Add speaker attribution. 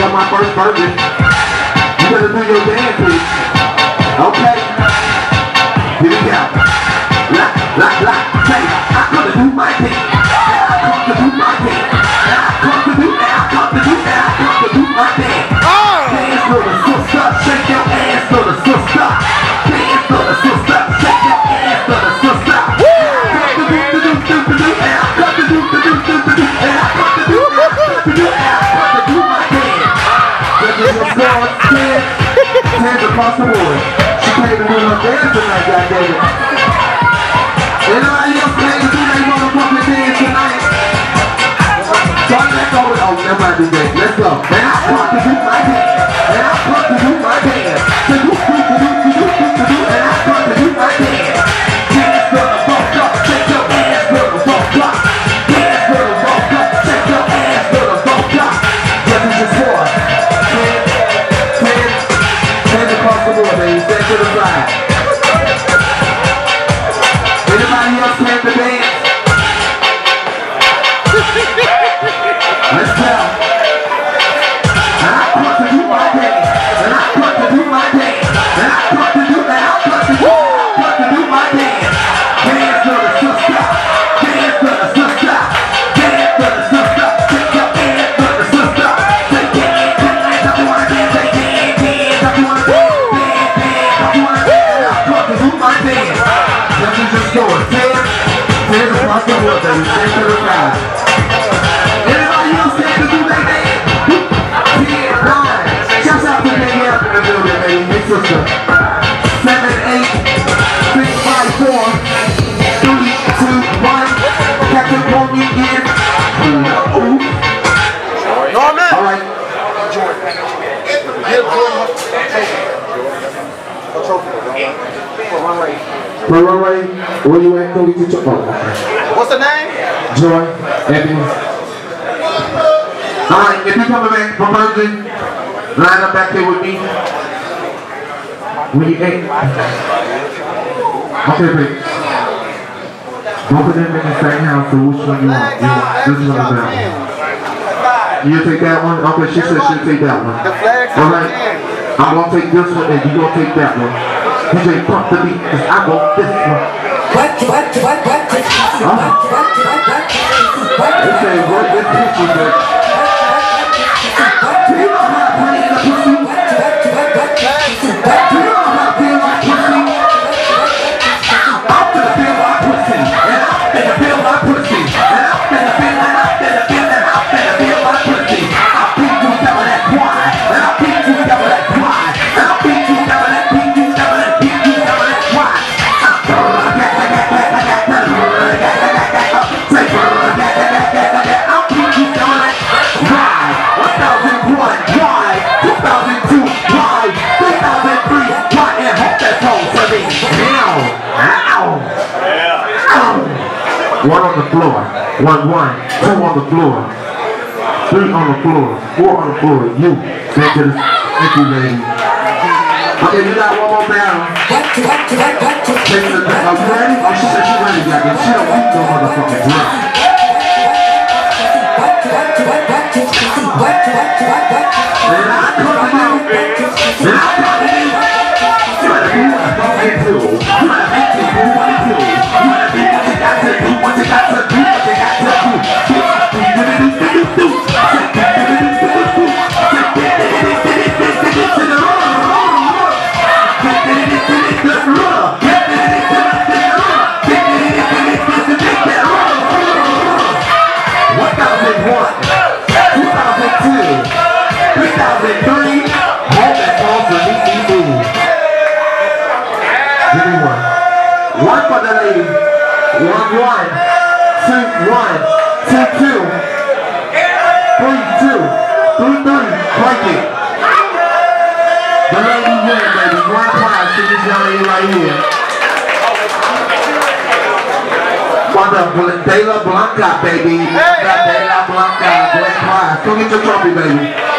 Speaker 1: on my first birthday. You better do your dances. Okay? Here we go. Say, I come to do my thing. I come to do my thing. I come to do my thing. Dance for the sister, shake your ass for the sister. Dance for the sister, shake your ass for the sister. I come to do my thing. Hands across the board. She came to do her dance tonight, goddammit. Anybody else came to do their motherfucking dance tonight? Start back over. Oh, never mind, DJ. Let's go. And I come to do my dance. And I come to do my dance. And I come to do my dance. Dance for the Vogue up. Shake your ass for the Vogue up. Dance for the Vogue up. Shake your ass for the Vogue up. Yes, it's just for 10 across the board, baby. Stand to the side. Anybody else came to dance? Let's go. And I come to do my dance. And I come to do my dance. And I come to do that. I come to do my dance. Dance for the sister. Dance for the sister. Dance for the sister. Take your ass for the sister. Take dance, dance. I wanna dance. Take dance, dance. I wanna dance. Dance, I wanna dance. I come to do my dance. Let me just go. 10 across the board, baby. Stand to the side. Anybody else stand to do that dance? 10, 9. Shouts out to Baby up in the building, baby. Big sister. 7, 8, 6, 5, 4, 3, 2, 1. Captain Pony in.
Speaker 2: Norman!
Speaker 1: Alright. For runway, where you at? Go get your
Speaker 2: What's the name?
Speaker 1: Joy, Ebony. Alright, if you're coming back from Virgin, line up back here with me. When you ain't. Okay, babe. Both of them in the same house, so which one you want? This one or that one? You take that one? Okay, she said she'll take that one. Alright, I'm gonna take this one and you gonna take that one. DJ, pump the beat, cause I want this one. They say, work this pussy, but do you know how to play in the pussy? Do you know how to feel my pussy? I'm finna feel my pussy, and I'm finna feel my pussy, and I'm finna feel my pussy. I'll beat you down with that twine, and I'll beat you down with that twine, and I'll beat you down with that, beat you down with that, beat you down with that twine. One on the floor, 1, 1, 2 on the floor, 3 on the floor, 4 on the floor. You, back to the, thank you, lady. Okay, you got one more battle. Take the back. Are you ready? Oh, she said she's ready, goddamn. She don't eat no motherfucking drum. And I come to you. And I come to you. You better do what I fucking do. You better make me do what I do. You better do what you got to do. What you got to do. What you got to do. One for the lady. 1, 1, 2, 1, 2, 2. Three, 2, 3, 3. Break it. The lady win, baby. 1 prize to this young lady right here. De La Blanca, baby. De La Blanca. Grand prize. Go get your trophy, baby.